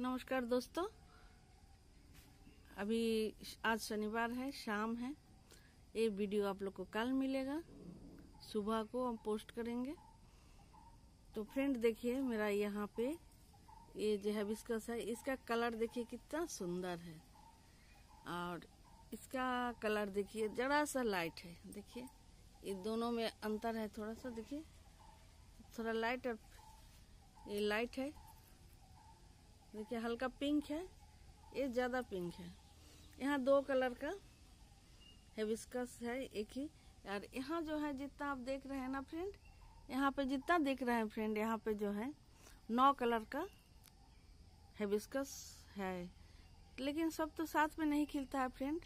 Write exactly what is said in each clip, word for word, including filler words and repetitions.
नमस्कार दोस्तों, अभी आज शनिवार है, शाम है। ये वीडियो आप लोग को कल मिलेगा, सुबह को हम पोस्ट करेंगे। तो फ्रेंड देखिए, मेरा यहाँ पे ये जो हिबिस्कस है, इसका कलर देखिए कितना सुंदर है। और इसका कलर देखिए जरा सा लाइट है। देखिए ये दोनों में अंतर है थोड़ा सा। देखिए थोड़ा लाइट और ये लाइट है। देखिए हल्का पिंक है, ये ज़्यादा पिंक है। यहाँ दो कलर का हिबिस्कस है एक ही। और यहाँ जो है जितना आप देख रहे हैं ना फ्रेंड, यहाँ पे जितना देख रहे हैं फ्रेंड, यहाँ पे जो है नौ कलर का हिबिस्कस है। लेकिन सब तो साथ में नहीं खिलता है फ्रेंड,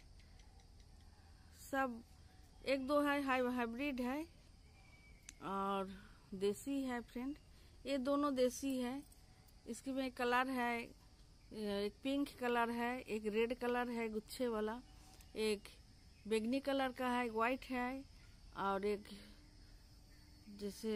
सब एक दो है हाइब्रिड है और देसी है फ्रेंड। ये दोनों देसी है। इसकी में कलर है, एक पिंक कलर है, एक रेड कलर है गुच्छे वाला, एक बैंगनी कलर का है, एक वाइट है और एक जैसे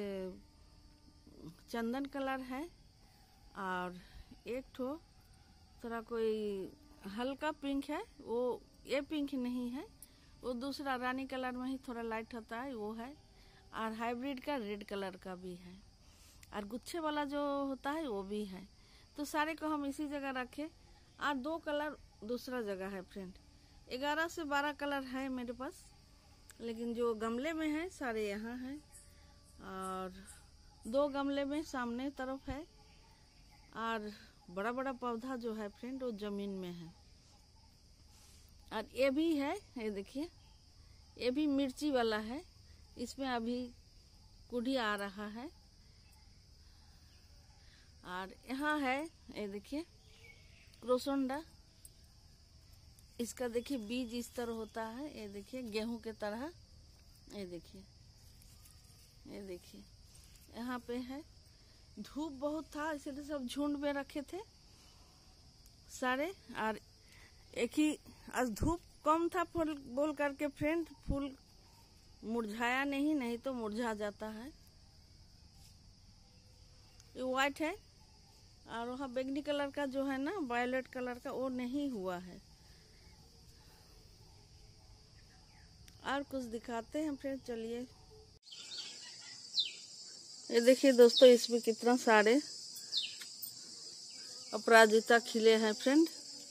चंदन कलर है और एक ठो थोड़ा कोई हल्का पिंक है। वो ये पिंक नहीं है, वो दूसरा रानी कलर में ही थोड़ा लाइट होता है, वो है। और हाइब्रिड का रेड कलर का भी है और गुच्छे वाला जो होता है वो भी है। तो सारे को हम इसी जगह रखे और दो कलर दूसरा जगह है फ्रेंड। ग्यारह से बारह कलर है मेरे पास, लेकिन जो गमले में है सारे यहाँ हैं और दो गमले में सामने तरफ है और बड़ा बड़ा पौधा जो है फ्रेंड वो जमीन में है। और ये भी है, ये देखिए ये भी मिर्ची वाला है। इसमें अभी कुढ़ी आ रहा है। और यहाँ है, ये देखिए क्रोसोंडा। इसका देखिए बीज इस तरह होता है, ये देखिए गेहूं के तरह। ये देखिए ये देखिए यहाँ पे है। धूप बहुत था इसलिए सब झुंड में रखे थे सारे। और एक ही आज धूप कम था फूल बोल करके फ्रेंड फूल मुरझाया नहीं, नहीं तो मुरझा जाता है। ये वाइट है और वहाँ बैंगनी कलर का जो है ना, वायलेट कलर का, वो नहीं हुआ है। और कुछ दिखाते हैं फ्रेंड, चलिए। ये देखिए दोस्तों, इसमें कितना सारे अपराजिता खिले हैं फ्रेंड।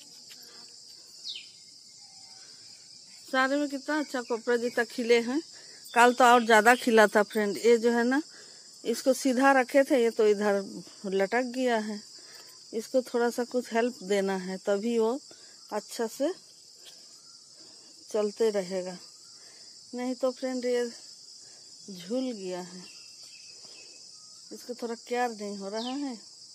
सारे में कितना अच्छा अपराजिता खिले हैं। कल तो और ज्यादा खिला था फ्रेंड। ये जो है ना, इसको सीधा रखे थे, ये तो इधर लटक गया है। इसको थोड़ा सा कुछ हेल्प देना है, तभी वो अच्छा से चलते रहेगा। नहीं तो फ्रेंड ये झूल गया है, इसको थोड़ा केयर नहीं हो रहा है।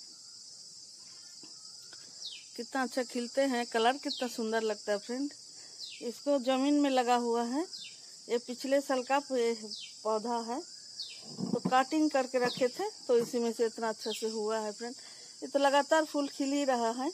कितना अच्छा खिलते हैं, कलर कितना सुंदर लगता है फ्रेंड। इसको जमीन में लगा हुआ है। ये पिछले साल का पौधा है, तो काटिंग करके रखे थे, तो इसी में से इतना अच्छा से हुआ है फ्रेंड। ये तो लगातार फूल खिल ही रहा है।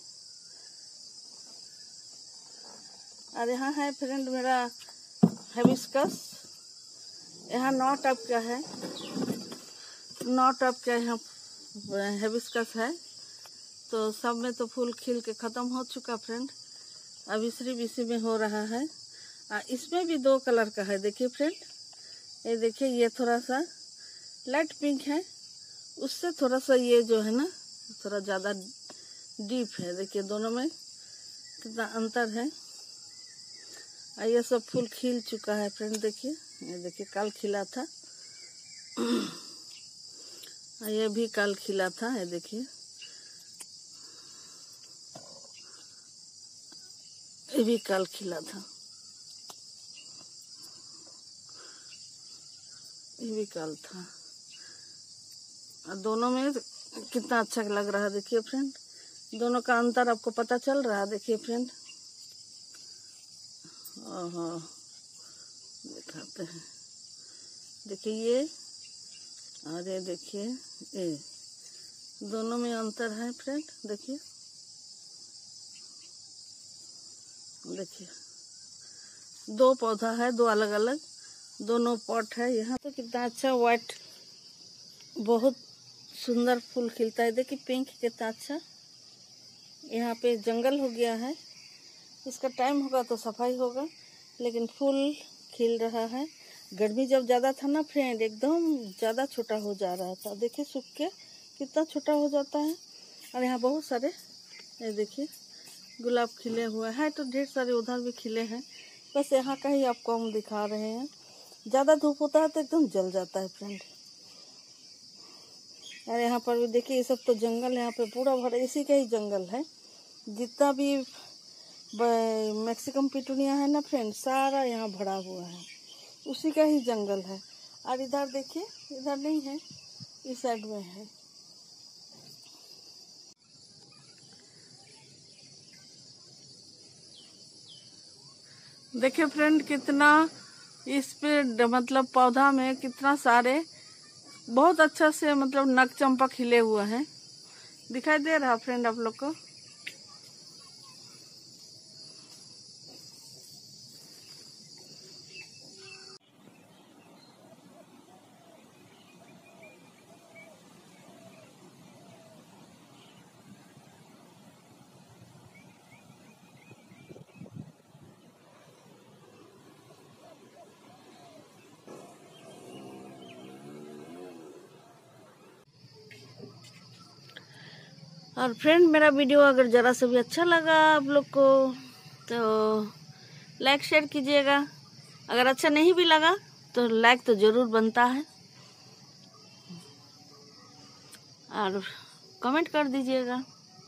और यहाँ है फ्रेंड मेरा हिबिस्कस। यहाँ नौ टब का है, नौ टब का यहाँ हिबिस्कस है। तो सब में तो फूल खिल के ख़त्म हो चुका फ्रेंड। अब इसी बीसी में हो रहा है। और इसमें भी दो कलर का है। देखिए फ्रेंड, ये देखिए ये थोड़ा सा लाइट पिंक है, उससे थोड़ा सा ये जो है ना थोड़ा ज़्यादा डीप है। देखिए दोनों में कितना अंतर है। और ये सब फूल खिल चुका है फ्रेंड। देखिए ये देखिए कल खिला था, ये भी कल खिला था। ये देखिए ये भी कल खिला था, ये भी कल था। और दोनों में कितना अच्छा लग रहा है। देखिए फ्रेंड, दोनों का अंतर आपको पता चल रहा है। देखिए फ्रेंड, ओहो दिखाते हैं। देखिए ये और ये देखिए, ये दोनों में अंतर है फ्रेंड। देखिए देखिए दो पौधा है, दो अलग अलग दोनों पॉट है। यहाँ तो कितना अच्छा व्हाइट बहुत सुंदर फूल खिलता है। देखिए पिंक कितना अच्छा, यहाँ पे जंगल हो गया है। इसका टाइम होगा तो सफाई होगा, लेकिन फूल खिल रहा है। गर्मी जब ज़्यादा था ना फ्रेंड, एकदम ज़्यादा छोटा हो जा रहा था। देखिए सूख के कितना छोटा हो जाता है। और यहाँ बहुत सारे, ये देखिए गुलाब खिले हुए हैं, तो ढेर सारे उधर भी खिले हैं। बस यहाँ का ही आपको हम दिखा रहे हैं। ज़्यादा धूप होता है तो एकदम जल जाता है फ्रेंड। और यहाँ पर भी देखिए, ये सब तो जंगल, यहाँ पे पूरा भरा इसी का ही जंगल है। जितना भी मैक्सिकम पिटूनिया है ना फ्रेंड, सारा यहाँ भरा हुआ है, उसी का ही जंगल है। और इधर देखिए, इधर नहीं है, इस साइड में है। देखिए फ्रेंड, कितना इस पे मतलब पौधा में कितना सारे बहुत अच्छा से मतलब नग चंपा खिले हुए हैं। दिखाई दे रहा फ्रेंड आप लोग को? और फ्रेंड, मेरा वीडियो अगर ज़रा से भी अच्छा लगा आप लोग को तो लाइक शेयर कीजिएगा। अगर अच्छा नहीं भी लगा तो लाइक तो ज़रूर बनता है, और कमेंट कर दीजिएगा।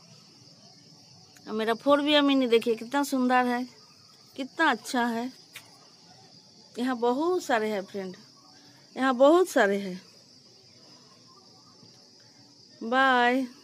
और मेरा फोर व्हीलर मिनी देखिए कितना सुंदर है, कितना अच्छा है। यहाँ बहुत सारे हैं फ्रेंड, यहाँ बहुत सारे हैं। बाय।